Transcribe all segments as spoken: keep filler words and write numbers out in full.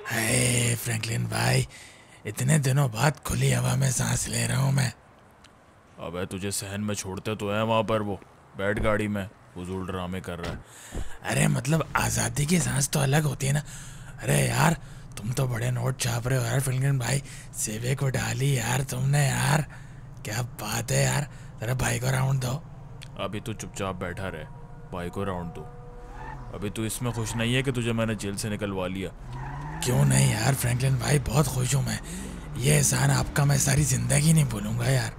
हाय Franklin भाई, इतने दिनों बाद खुली हवा में सांस ले रहा हूँ मैं। अबे तुझे सहन में छोड़ते तो है वहाँ पर, वो बैठ गाड़ी में फजूल ड्रामे कर रहा है। अरे मतलब आज़ादी की सांस तो अलग होती है ना। अरे यार, तुम तो बड़े नोट छाप रहे हो यार फ्रैंकलिन भाई। सेवे को डाली यार तुमने यार, क्या बात है यार। जरा भाई को राउंड दो। अभी तू चुपचाप बैठा रहे, भाई को राउंड दो। अभी तू इसमें खुश नहीं है कि तुझे मैंने जेल से निकलवा लिया? क्यों नहीं यार फ्रैंकलिन भाई, बहुत खुश हूँ मैं। ये एहसान आपका मैं सारी ज़िंदगी नहीं भूलूंगा यार।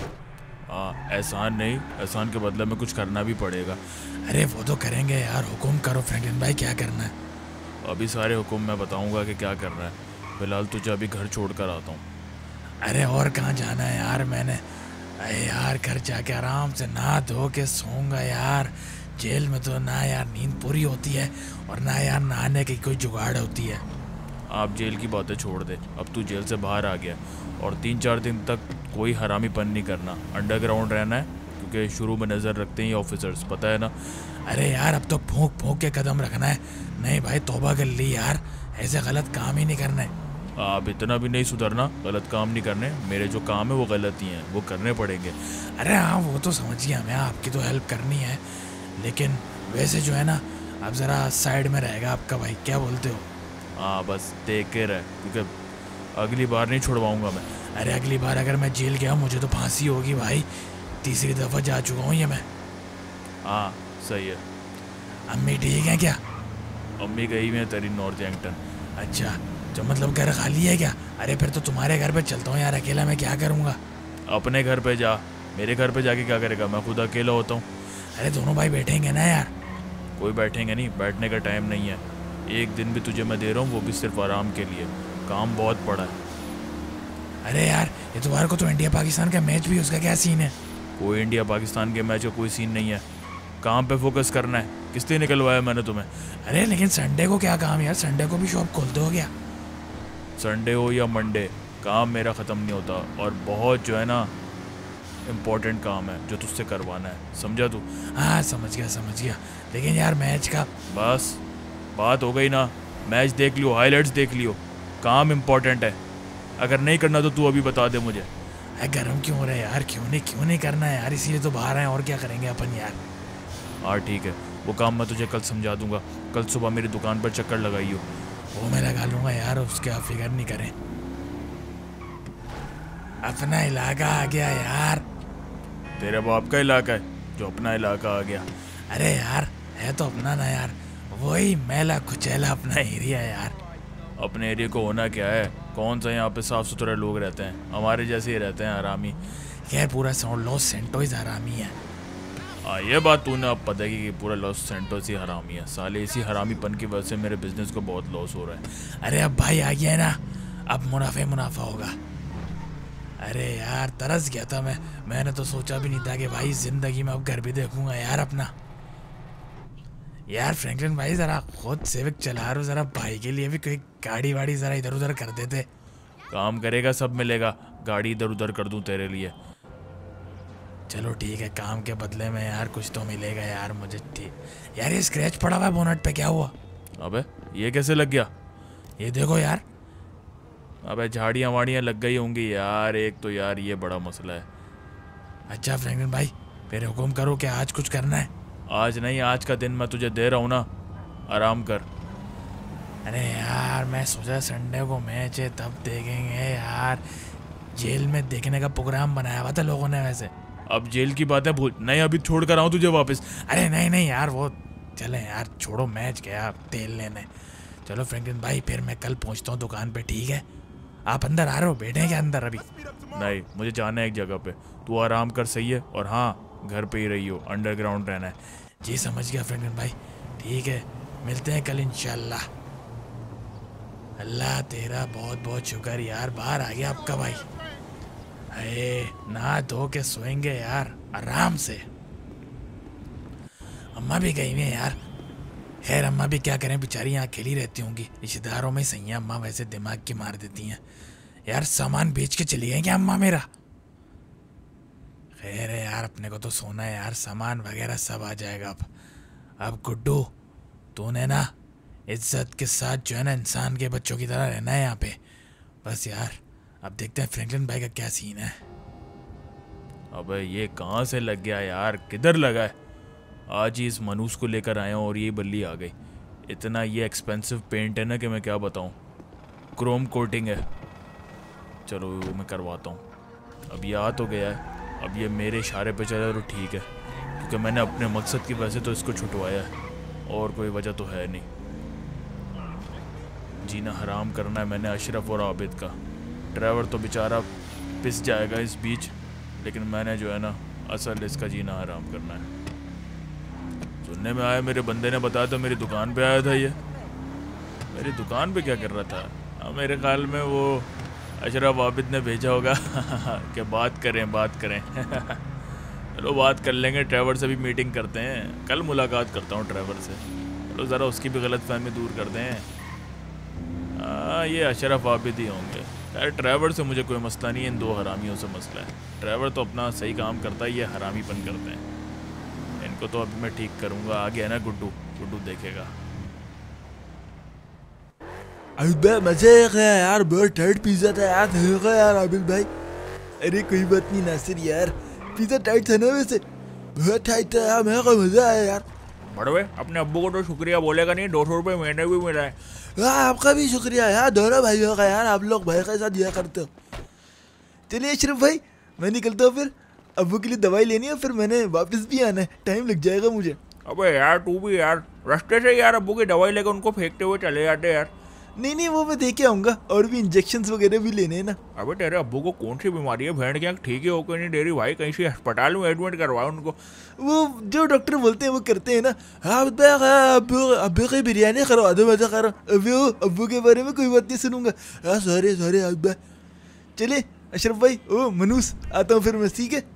हाँ, एहसान नहीं, एहसान के बदले में कुछ करना भी पड़ेगा। अरे वो तो करेंगे यार, हुकुम करो फ्रैंकलिन भाई, क्या करना है? अभी सारे हुक्म मैं बताऊंगा कि क्या करना है। फिलहाल तुझे अभी घर छोड़ कर आता हूँ। अरे और कहाँ जाना है यार मैंने। अरे यार घर जाके आराम से नहा धो के सोऊंगा यार। जेल में तो ना यार नींद पूरी होती है और ना यार नहाने की कोई जुगाड़ होती है। आप जेल की बातें छोड़ दे, अब तू जेल से बाहर आ गया और तीन चार दिन तक कोई हरामीपन नहीं करना, अंडरग्राउंड रहना है, क्योंकि शुरू में नज़र रखते हैं ऑफिसर्स, पता है ना। अरे यार अब तो फूंक फूंक के कदम रखना है। नहीं भाई तौबा कर ली यार, ऐसे गलत काम ही नहीं करने। आप इतना भी नहीं सुधरना, गलत काम नहीं करने। मेरे जो काम है वो गलत ही हैं, वो करने पड़ेंगे। अरे हाँ वो तो समझ गया मैं, आपकी तो हेल्प करनी है। लेकिन वैसे जो है ना, अब ज़रा साइड में रहेगा आपका भाई, क्या बोलते हो? हाँ बस देख के रह, क्योंकि अगली बार नहीं छुड़वाऊंगा मैं। अरे अगली बार अगर मैं जेल गया मुझे तो फांसी होगी भाई। तीसरी दफ़ा जा चुका हूँ ये मैं। हाँ सही है। अम्मी ठीक है क्या? अम्मी गई हुई है तेरी नॉर्थ एंगटन। अच्छा, जो मतलब घर खाली है क्या? अरे फिर तो तुम्हारे घर पे चलता हूँ यार, अकेला मैं क्या करूँगा। अपने घर पे जा, मेरे घर पे जाके क्या करेगा, मैं खुद अकेला होता हूँ। अरे दोनों भाई बैठेंगे ना यार। कोई बैठेंगे नहीं, बैठने का टाइम नहीं है। एक दिन भी तुझे मैं दे रहा हूँ, वो भी सिर्फ आराम के लिए। काम बहुत पड़ा है। अरे यार इतवार को तो इंडिया पाकिस्तान का मैच भी, उसका क्या सीन है? कोई इंडिया पाकिस्तान के मैच का कोई सीन नहीं है। काम पे फोकस करना है। किस लिए निकलवाया मैंने तुम्हें? अरे लेकिन संडे को क्या काम यार, संडे को भी शॉप खोलते हो क्या? संडे हो या मंडे, काम मेरा ख़त्म नहीं होता, और बहुत जो है ना इम्पोर्टेंट काम है जो तुझसे करवाना है, समझा तू? हाँ समझ गया समझ गया, लेकिन यार मैच का। बस बात हो गई ना। मैच देख लियो, हाइलाइट्स देख लियो, काम इम्पोर्टेंट है। अगर नहीं करना तो तू अभी बता दे मुझे। अरे गर्म क्यों हो रहा है यार, क्यों नहीं क्यों नहीं करना है यार, इसीलिए तो बाहर आए, और क्या करेंगे अपन यार। हाँ ठीक है, वो काम मैं तुझे कल समझा दूंगा। कल सुबह मेरी दुकान पर चक्कर लगाइयो। वो मैं लगा लूँगा यार, उसके आप फिक्र नहीं करें। अपना इलाका आ गया यार। तेरे बाप का इलाका है जो अपना इलाका आ गया? अरे यार है तो अपना ना यार, वही मैला कुचैला अपना एरिया यार। अपने एरिया को होना क्या है, कौन सा यहाँ पे साफ सुथरे लोग रहते हैं? हमारे जैसे ही रहते हैं हरामी। यार पूरा साउंड लॉस सेंटोइज हरामी है। हाँ ये बात तूने अब पता है कि पूरा लॉस सेंटोस ही हरामी है। साले इसी हरामीपन की वजह से मेरे बिजनेस को बहुत लॉस हो रहा है। अरे अब भाई आ गया है ना, अब मुनाफे मुनाफा होगा। अरे यार तरस गया था मैं, मैंने तो सोचा भी नहीं था कि भाई जिंदगी में अब घर भी देखूंगा यार अपना। यार फ्रैंकलिन भाई जरा खुद सेविक चला रहे हो, जरा भाई के लिए भी कोई गाड़ी वाड़ी जरा इधर उधर कर देते। काम करेगा सब मिलेगा, गाड़ी इधर उधर कर दूं तेरे लिए? चलो ठीक है, काम के बदले में यार कुछ तो मिलेगा यार मुझे। ठीक यार, ये स्क्रैच पड़ा हुआ है बोनट पे, क्या हुआ? अबे ये कैसे लग गया? ये देखो यार। अबे झाड़ियाँ वाड़ियाँ लग गई होंगी यार, एक तो यार ये बड़ा मसला है। अच्छा फ्रैंकलिन भाई, फिर हुक्म करो कि आज कुछ करना है। आज नहीं, आज का दिन मैं तुझे दे रहा हूँ ना, आराम कर। अरे यार मैं सोचा संडे को मैच है तब देखेंगे यार, जेल में देखने का प्रोग्राम बनाया हुआ था लोगों ने वैसे। अब जेल की बातें भूल नहीं, अभी छोड़ कर आऊँ तुझे वापस? अरे नहीं नहीं यार, वो चले यार, छोड़ो मैच गया तेल लेने। चलो फ्रैंकलिन भाई फिर मैं कल पहुंचता हूँ दुकान पे, ठीक है? आप अंदर आ रहे हो, बैठे क्या अंदर अभी? नहीं, मुझे जाना है एक जगह पे। तू आराम कर, सही है? और हाँ, घर पे ही रही हो, अंडरग्राउंड रहना है। जी समझ गया फ्रैंकलिन भाई, ठीक है, मिलते हैं कल इंशाल्लाह। अल्लाह तेरा बहुत बहुत शुक्र यार, बाहर आ गया आपका भाई। अरे नहा धो के सोएंगे यार आराम से। अम्मा भी गई हुई है यार। खैर अम्मा भी क्या करें, बेचारी यहाँ अकेली रहती होंगी, रिश्तेदारों में सही है अम्मा, वैसे दिमाग की मार देती हैं यार। सामान बेच के चली गई क्या अम्मा मेरा? खैर है यार, अपने को तो सोना है यार, सामान वगैरह सब आ जाएगा अब। अब गुड्डू तूने ना इज्जत के साथ जो है ना इंसान के बच्चों की तरह रहना है यहाँ पे। बस यार अब देखते हैं फ्रैंकलिन भाई का क्या सीन है। अबे ये कहाँ से लग गया यार, किधर लगा है? आज ही इस मनूस को लेकर आया हूँ और ये बल्ली आ गई। इतना ये एक्सपेंसिव पेंट है ना कि मैं क्या बताऊँ। क्रोम कोटिंग है। चलो वो मैं करवाता हूँ। अब ये आ तो गया है, अब ये मेरे इशारे पे चले तो ठीक है, क्योंकि मैंने अपने मकसद की वजह से तो इसको छुटवाया है और कोई वजह तो है नहीं। जीना हराम करना है मैंने अशरफ और आबिद का। ड्राइवर तो बेचारा पिस जाएगा इस बीच, लेकिन मैंने जो है ना असल इसका जीना हराम करना है। सुनने में आया मेरे बंदे ने बताया तो मेरी दुकान पे आया था। ये मेरी दुकान पे क्या कर रहा था? हाँ, मेरे ख्याल में वो अशरफ आबिद ने भेजा होगा कि बात करें बात करें चलो बात कर लेंगे। ड्राइवर से भी मीटिंग करते हैं, कल मुलाकात करता हूँ ड्राइवर से। चलो ज़रा उसकी भी गलत फहमी दूर कर दें। हाँ ये अशरफ आबिद ही होंगे। यार ड्राइवर से मुझे कोई मसला नहीं है, इन दो हरामियों से मसला है। ड्राइवर तो अपना सही काम करता है, ये हरामीपन करते हैं। इनको तो अभी मैं ठीक करूँगा। आ गया ना गुड्डू, गुड्डू देखेगा। अबे मजे है यार, बहुत टाइट पिज़्ज़ा था यार। देखा यार आबिद भाई, अरे कोई बात नहीं नासिर यार, पिज़्ज़ा टाइट था ना वैसे, बहुत टाइट था यार, मेरे को मजा आया यार। बड़वे अपने अब्बू को तो शुक्रिया बोलेगा नहीं, दो सौ रुपये महीने भी मिला है। हाँ आपका भी शुक्रिया यार, दोनों भाइयों का यार, आप लोग भाई के साथ दिया करते हो। चलिए अशरफ भाई मैं निकलता हूँ, फिर अब्बू के लिए दवाई लेनी है, फिर मैंने वापस भी आना है, टाइम लग जाएगा मुझे। अबे यार तू भी यार रास्ते से यार अब्बू की दवाई लेकर उनको फेंकते हुए चले जाते यार। नहीं नहीं वो मैं देके आऊँगा, और भी इंजेक्शंस वगैरह भी लेने हैं ना। अबे तेरे अब्बू को कौन सी बीमारी है? भेड़ क्या ठीक ही होकर नहीं दे रही भाई, कहीं से अस्पताल में एडमिट करवाओ उनको। वो जो डॉक्टर बोलते हैं वो करते हैं ना। हाँ अब्बू अब्बू की बिरयानी करवा दो, मजा करो। अब्बू अब्बू के बारे में कोई बात नहीं सुनूंगा। हाँ सॉरी सॉरी अब्बा। चलिए अशरफ भाई, ओ मनूस आता हूँ फिर मैं, ठीक है।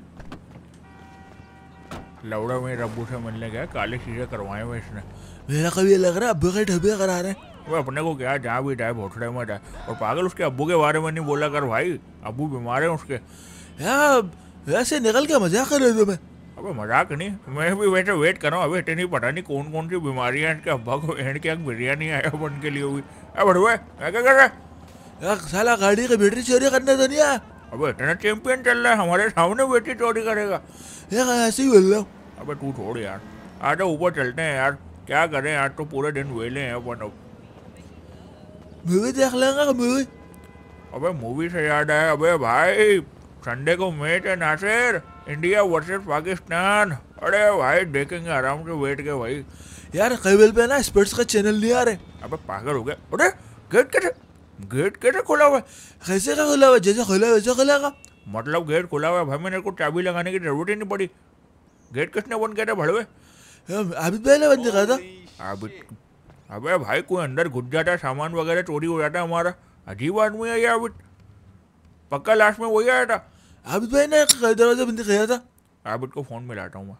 लौड़ा मेरे अब्बू से मिलने गया, काले शीशे करवाए हुए इसने। मेरा कभी लग रहा है अब्बू के ढब्बे करा रहे हैं। वो अपने को क्या, जहाँ भी जाए भोसड़े में जाए। और पागल उसके अब्बू के बारे में नहीं बोला कर भाई, अब्बू बीमार है उसके। यार वैसे निकल के मजाक कर रहे थे मैं। अबे मजाक नहीं, मैं भी वैसे वेट कर रहा हूँ। अभी इतनी पता नहीं कौन कौन सी बीमारियाँ इसके अब्बा को एंड के बिरयानी आया बन के लिए हुई। अब बढ़ुआ क्या कर रहा है यार? साला गाड़ी की बैटरी चोरी करने तो नहीं आया। अबे इतना चैंपियन चल रहा है, हमारे सामने बैटरी चोरी करेगा यार ऐसे ही बोल रहा हूँ। अबे तू छोड़ यार, आज ऊपर चलते हैं यार, क्या करें आज तो पूरे दिन वेले हैं अपन। अब मूवी देख लेंगे मूवी। अबे मूवी से याद है, अबे भाई संडे को मैच है नासिर, इंडिया वर्सेस पाकिस्तान। अरे भाई देखेंगे आराम से बैठ के भाई। यार केबल पे ना स्पोर्ट्स का चैनल नहीं आ रहे। अबे पागल हो गया। अरे गेट कैसे गेट कैसे खुला हुआ है? कैसे का खुला हुआ? जैसे खुला वैसे खुलेगा। मतलब गेट खुला हुआ है भाई, मैंने को चाबी लगाने की जरूरत ही नहीं पड़ी। गेट किसने बंद किया था भड़वे? आबिद भाई ने बंद करा था। आबिद? अबे भाई कोई अंदर घुस जाता, सामान वगैरह चोरी हो जाता हमारा। अजीब आदमी है ये आबिद, पक्का लास्ट में वही आया था। आबिद भाई ने दरवाजा बंद किया था। आबिद को फोन मिलाता हूँ मैं।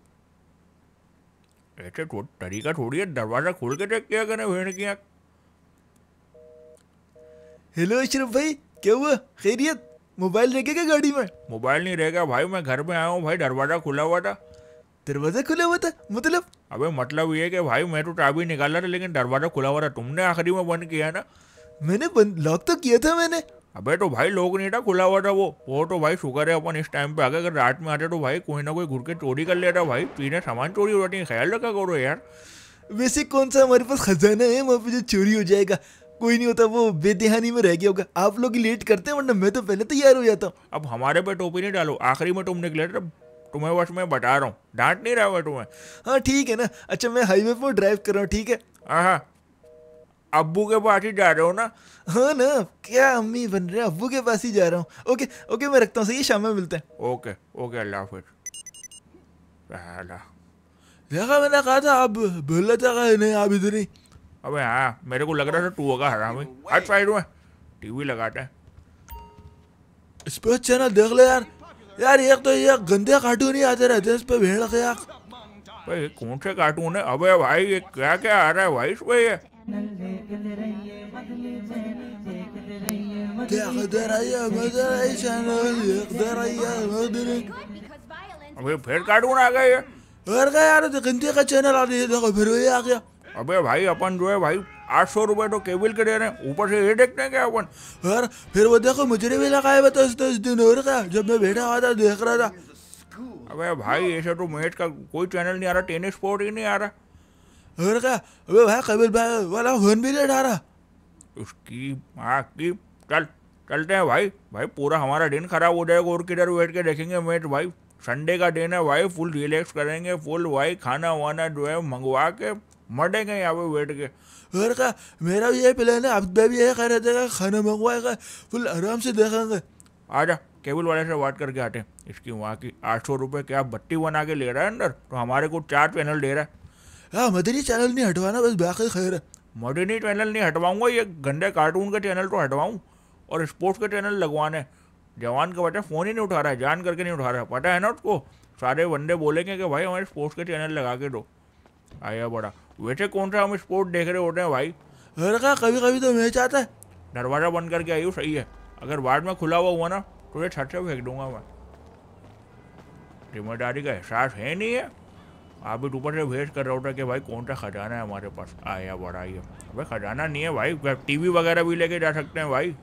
ऐसे थो, तरीका थोड़ी है, दरवाजा खोल के चेक किया करें भेड़ की आँख। हेलो अशरफ भाई, क्या हुआ? खैरियत? मोबाइल रह गया गाड़ी में? मोबाइल नहीं रहेगा भाई, मैं घर में आया हूँ भाई, दरवाजा खुला हुआ था। दरवाजा खुला हुआ था मतलब? अबे मतलब ये कि भाई मैं तो चाबी निकाला था, लेकिन दरवाजा खुला हुआ था। तुमने आखिरी में बंद किया ना? मैंने बंद लॉक तो किया था मैंने। अबे तो भाई लोग नहीं था, खुला हुआ था वो वो तो भाई शुक्र है अपन इस टाइम पे आ गए। अगर रात में आते तो भाई कोई ना कोई घुर के चोरी कर लेता भाई। पीने सामान चोरी हो जाती है, ख्याल रखा करो यार। वैसे कौन सा हमारे पास खजाना है वहाँ पे जो चोरी हो जाएगा? कोई नहीं होता, वो बेदहानी में रह गया होगा। आप लोग लेट करते हैं, वरना मैं तो पहले तैयार हो जाता हूँ। अब हमारे पे टोपी नहीं डालो, आखिरी में तुम निकले थे, तुम्हें बस मैं बता रहा हूँ, डांट नहीं रहा मैं तुम्हें। हाँ ठीक है ना। अच्छा मैं हाईवे पर ड्राइव कर रहा हूँ, ठीक है? हाँ अब्बू के पास ही जा रहे हो ना? हाँ ना, क्या अम्मी बन रहे हैं, अब्बू के पास ही जा रहा हूँ। ओके ओके मैं रखता हूँ, सही है, शाम में मिलते हैं। ओके ओके अल्लाह हाफिज़। देखा मैंने कहा था, अब बोला था नहीं आप इधर नहीं। अबे हाँ मेरे को लग रहा था तू होगा हरामी। हट साइड में, टीवी लगाते हैं। स्पोर्ट्स चैनल देख ले यार। यार एक तो ये गंदे कार्टून ही आते रहते हैं इस पे, भेड़ के यार। भाई कौन से कार्टून है? अबे भाई ये क्या क्या आ रहा है भाई इसमें? ये अबे फिर कार्टून आ गए। और क्या यार, गंदे का चैनल आ रही है, देखो फिर वही आ गया। अबे भाई अपन जो है भाई आठ सौ रुपये तो केबल के दे रहे हैं, ऊपर से ये देखते हैं क्या अपन। और फिर वो देखो मुझे भी लगाया बता उस दस दिन और का जब मैं बैठा हुआ था देख रहा था। अबे भाई ऐसा तो मैच का कोई चैनल नहीं आ रहा, टेनिस स्पोर्ट ही नहीं आ रहा। और क्या अबे भाई कबिल भाई वाला फोन भी नहीं उठा रहा। उसकी माँ की, चल चलते हैं भाई। भाई पूरा हमारा दिन खराब हो जाएगा और किधर बैठ के देखेंगे मैच भाई। संडे का दिन है भाई, फुल रिलैक्स करेंगे, फुल भाई खाना वाना जो है मंगवा के मरेंगे यहाँ पे बैठ के। और क्या मेरा भी ये प्लान है, अब मैं भी ये कह रहा था खाना मंगवाएगा, फुल आराम से देखेंगे। आजा केबल वाले से बात करके आते हैं। इसकी वहाँ की आठ सौ रुपये क्या बत्ती बना के ले रहा है अंदर, तो हमारे को चार चैनल दे रहा है। हाँ मदनी चैनल नहीं हटवाना, बस बाकी खैर है। मॉडर्नी चैनल नहीं हटवाऊंगा, ये गंदे कार्टून के चैनल तो हटवाऊँ और स्पोर्ट्स के चैनल लगवाने। जवान का बच्चा फ़ोन ही नहीं उठा रहा है, जान करके नहीं उठा रहा है, पता है ना उसको। सारे बंदे बोलेंगे कि भाई हमारे स्पोर्ट्स के चैनल लगा के दो। आया बड़ा, वैसे कौन सा हम स्पोर्ट देख रहे होते हैं भाई। और क्या कभी कभी तो मैच आता है। दरवाज़ा बंद करके आई हूँ, सही है। अगर बाद में खुला हुआ हुआ ना तो ये छत से फेंक दूंगा मैं। जिम्मेदारी का एहसास है नहीं है। आप भी ऊपर से भेज कर रहा होता कि भाई कौन सा खजाना है हमारे पास। आया बड़ा ही है भाई, खजाना नहीं है भाई, टीवी वगैरह भी लेके जा सकते हैं भाई।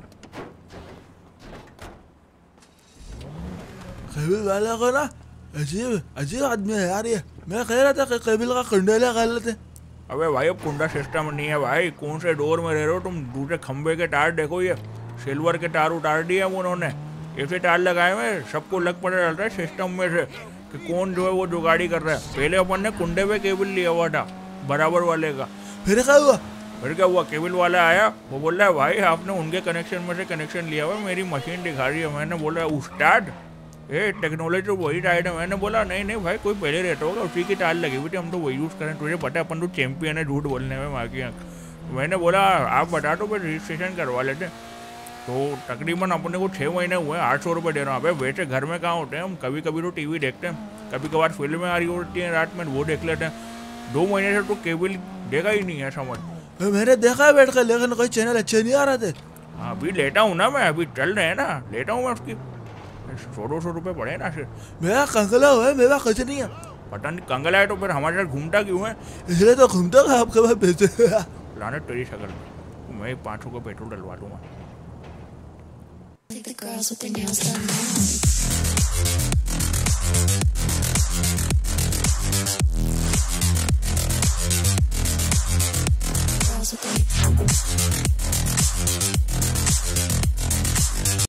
कबिल वाला को ना अजीब अजीब आदमी है यार ये। मैं कह रहा था कि कबिल का कंडोला खा लेते। अबे भाई अब कुंडा सिस्टम नहीं है भाई, कौन से डोर में रह रहे हो तुम। दूसरे खंबे के तार देखो, ये सिल्वर के तार उतार दिए हैं उन्होंने, ऐसे तार लगाए हुए, सबको लग पता चलता है सिस्टम में से कि कौन जो है वो जुगाड़ी कर रहा है। पहले अपन ने कुंडे पे केबल लिया हुआ था बराबर वाले का। फिर क्या हुआ? फिर क्या हुआ, केबल वाला आया, वो बोल रहा है भाई आपने उनके कनेक्शन में से कनेक्शन लिया हुआ, मेरी मशीन दिखा रही है। मैंने बोला उस्ताद ये टेक्नोलॉजी तो वही टाइट है। मैंने बोला नहीं नहीं भाई कोई पहले रहता होगा, उसी की तार लगी हुई थी, हम तो वही यूज़ करें। तुझे पता है अपन तो चैंपियन है झूठ बोलने में माँ की आँख। मैंने बोला आप बता दो, फिर रजिस्ट्रेशन करवा लेते। तो तकरीबन अपने को छः महीने हुए, आठ सौ रुपये दे रहा हूँ। भाई वैसे घर में कहाँ होते हैं हम, कभी कभी तो टीवी देखते हैं, कभी कभार फिल्में आ रही होती हैं रात में, वो देख लेते हैं। दो महीने से तो केबल देखा ही नहीं है समझ। मैंने देखा है बैठ कर, लेकिन कोई चैनल अच्छे नहीं आ रहे थे। हाँ अभी लेटा हूँ ना मैं, अभी चल रहे हैं ना, लेटा हूँ मैं। उसकी सौ दो सौ रुपये पड़े ना फिर। मेरा कंगला हुआ है, मेरा कुछ नहीं है। पता नहीं कंगला है तो फिर हमारे साथ घूमता क्यों है। इसलिए तो घूमता है आपके पास पैसे। लाने तेरी शक्ल, मैं पाँच सौ का पेट्रोल डलवा दूंगा। The girls with their nails done now.